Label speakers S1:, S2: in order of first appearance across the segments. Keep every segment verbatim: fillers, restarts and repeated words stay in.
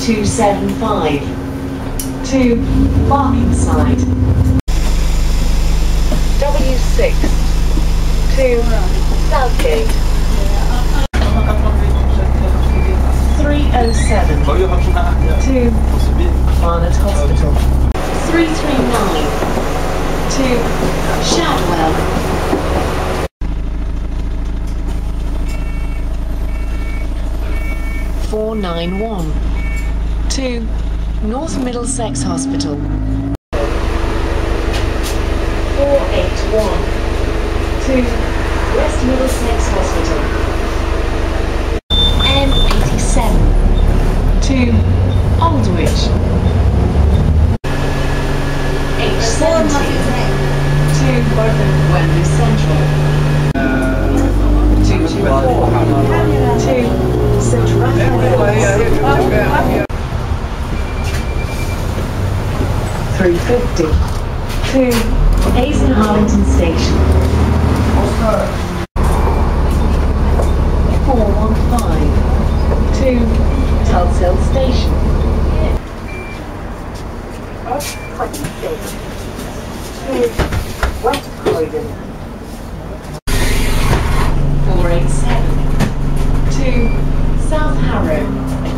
S1: two seven five. To Barkingside. W six. To Southgate. three oh seven. To Barnet Hospital. three three nine. To Shadwell. four nine one. To North Middlesex Hospital. four eight one. To West Middlesex Hospital. M eighty-seven. To Aldwych. H seventy. To Wembley Central. two two four. To Saint Raphael. three fifty. To Hazen-Harlington Station. four one five. To Tulse Station. S twenty-six. To West Croydon. four eighty-seven. To South Harrow.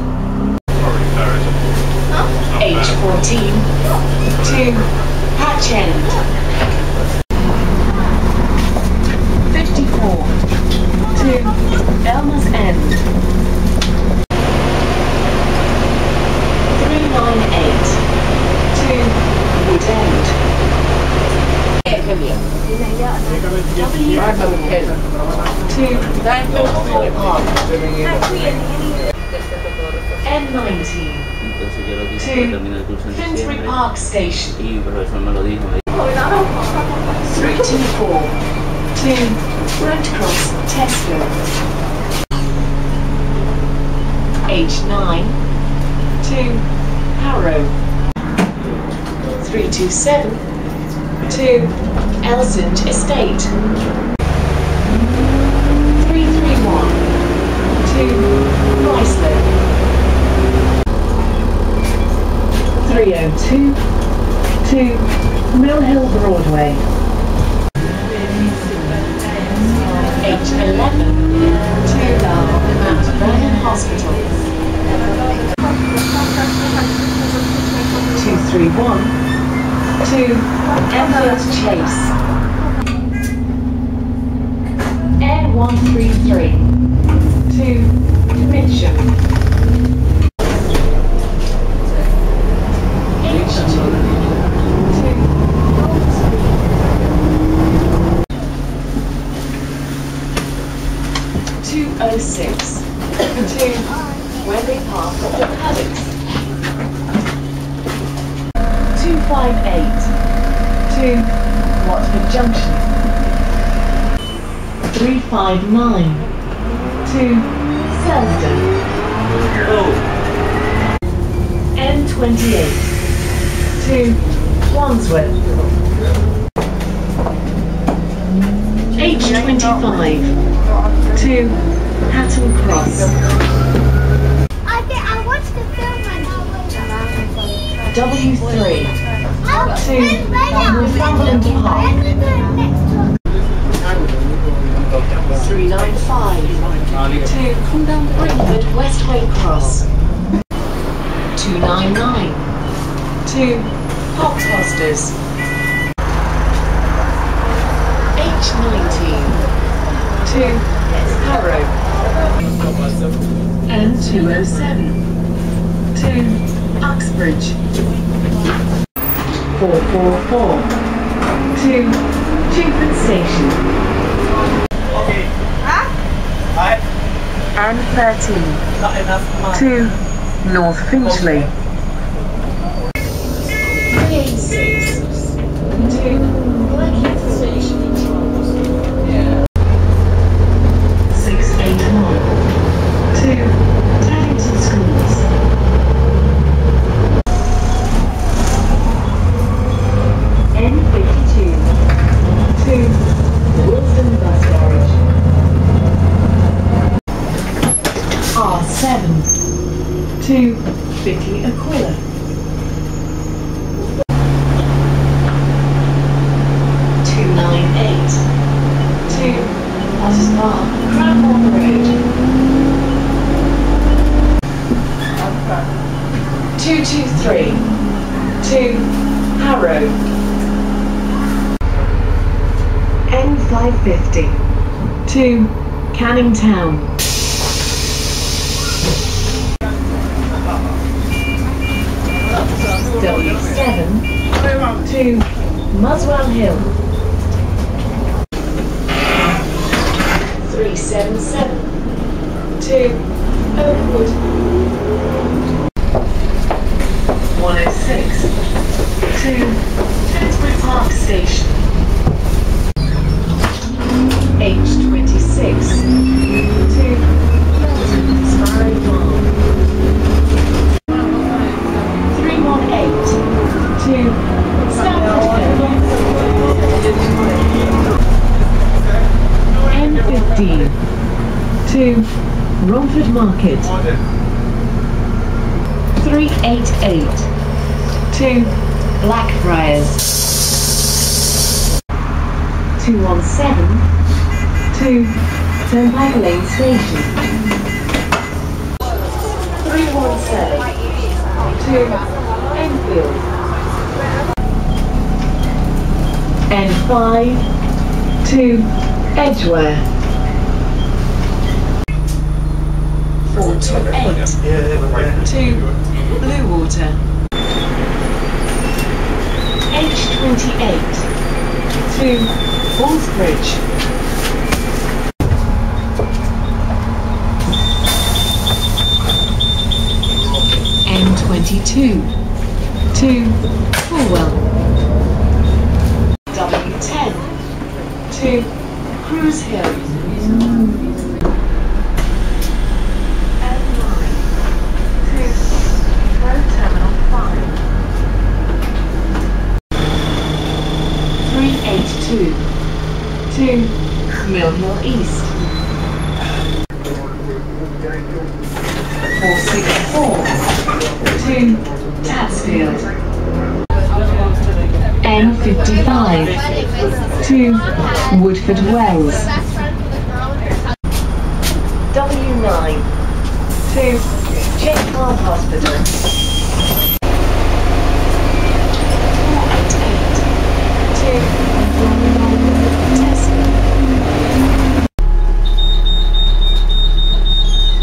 S1: H fourteen. To Hatch End. fifty-four. To Elmer's End. three ninety-eight. To Wood End. To Greenford Park. N nineteen. To Finsbury Park Station. three two four. To Brent Cross Tesco. H nine. To Harrow. three two seven. To Elsand Estate. three three one. To Chrysler. three oh two. To Mill Hill Broadway. H eleven. To Mount Vernon Hospital. two three one. To Enfield Chase. N one three three. To Mitcham. H two. To two oh six. To Wembley Park of the Paddocks. two five eight. To Watford Junction. three five nine. To Willesden. N twenty-eight. To Wandsworth. H twenty-five. To Hatton Cross.
S2: I think I watched the film and
S1: W three. To Northumberland Park. three ninety-five. To Greenford Westway Cross. two ninety-nine. To Hopfosters. H nineteen. To Harrow. N two oh seven. To Uxbridge. four four four. To Junction Station. N thirteen. To North Finchley. three eighty-six. To Blackheath Station. six eighty-one. To Teddington Schools. N fifty-two. To Willesden Bus Garage. R seven. To Vicky Aquila. two nine eight. two Potters Park, Cranbourne Road. two two three. two Harrow. N five fifty. two Canning Town. W seven. two Muswell Hill. three seven seven. two Oakwood. one oh six. two Finsbury Park Station. H twenty-six. two Milton Sparrow Farm. three one eight. two Stratford Hill. N fifteen. two Romford Market. three eight eight. two Blackfriars. two one seven. two Turnpike Lane Station. three one seven. two Enfield. N five. two Edgware. four two eight. two Bluewater. H twenty-eight. two Ballsbridge. N twenty-two. two Fulwell. W ten. two Cruise Hill. N nine. two Road Terminal five. three eight two. two Mill Hill East. four six four. two Tatsfield. N fifty-five. two Woodford Wells. W nine. two Jacob Hospital. four eight eight. two Tesco.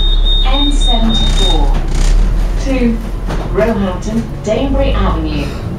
S1: N seventy-four. two Roehampton Danebury Avenue.